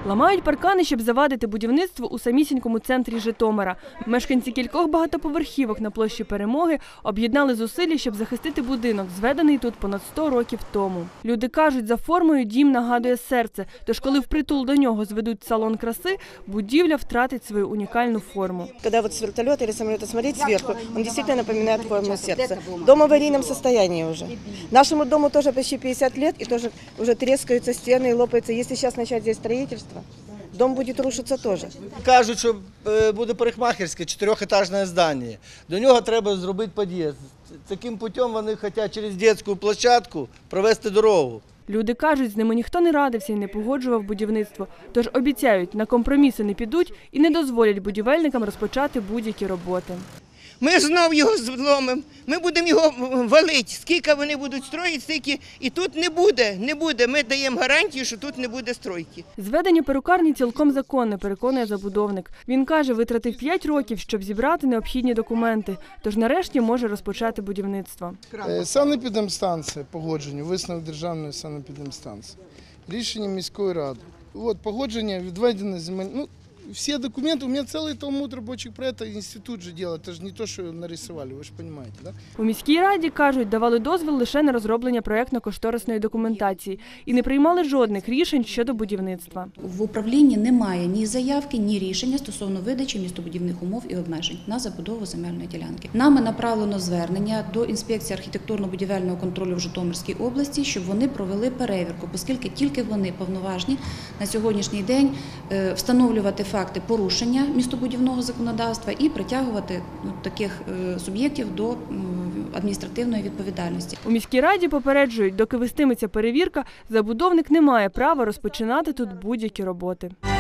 Ламають паркани, щоб завадити будівництву у самісінькому центрі Житомира. Мешканці кількох багатоповерхівок на площі Перемоги об'єднали зусилля, щоб захистити будинок, зведений тут понад 100 років тому. Люди кажуть, за формою дім нагадує серце, тож коли впритул до нього зведуть салон краси, будівля втратить свою унікальну форму. Коли вот с вертолета или самолета смотреть сверху, он действительно напоминает форму сердца. Дом в аварийном состоянии уже. Нашему дому тоже почти 50 лет, и тоже уже трескаются стены и лопаются. Если сейчас начать здесь строительство, дом будет рушиться тоже. Кажуть, що буде парикмахерське 4-етажне здання. До нього треба зробити під'їзд. Таким путем вони хочуть через дитячу площадку провести дорогу. Люди кажуть, з ними ніхто не радився і не погоджував будівництво. Тож обіцяють, на компроміси не підуть і не дозволять будівельникам розпочати будь-які роботи. Ми знов його зломимо, ми будемо його валити. Скільки вони будуть строїти, стільки і тут не буде. Ми даємо гарантію, що тут не буде стройки. Зведення перукарні цілком законне, переконує забудовник. Він каже, витратив 5 років, щоб зібрати необхідні документи. Тож нарешті може розпочати будівництво. Санепідемстанція погодження, висновок державної санепідемстанції. Рішення міської ради. От погодження, відведення земель. Все документы, у меня целый талмуд рабочих проектов, институт же делает, это же не то, что нарисовали, вы же понимаете, да? У міській раді, кажуть, давали дозвіл лише на розроблення проєктно-кошторисної документації і не приймали жодних рішень щодо будівництва. В управлінні немає ні заявки, ні рішення стосовно видачі містобудівних умов і обмежень на забудову земельної ділянки. Нами направлено звернення до інспекції архітектурно-будівельного контролю в Житомирській області, щоб вони провели перевірку, оскільки тільки вони повноважні на сьогоднішній день встановлювати факти порушення містобудівного законодавства і притягувати таких суб'єктів до адміністративної відповідальності. У міській раді попереджують, доки вестиметься перевірка, забудовник не має права розпочинати тут будь-які роботи.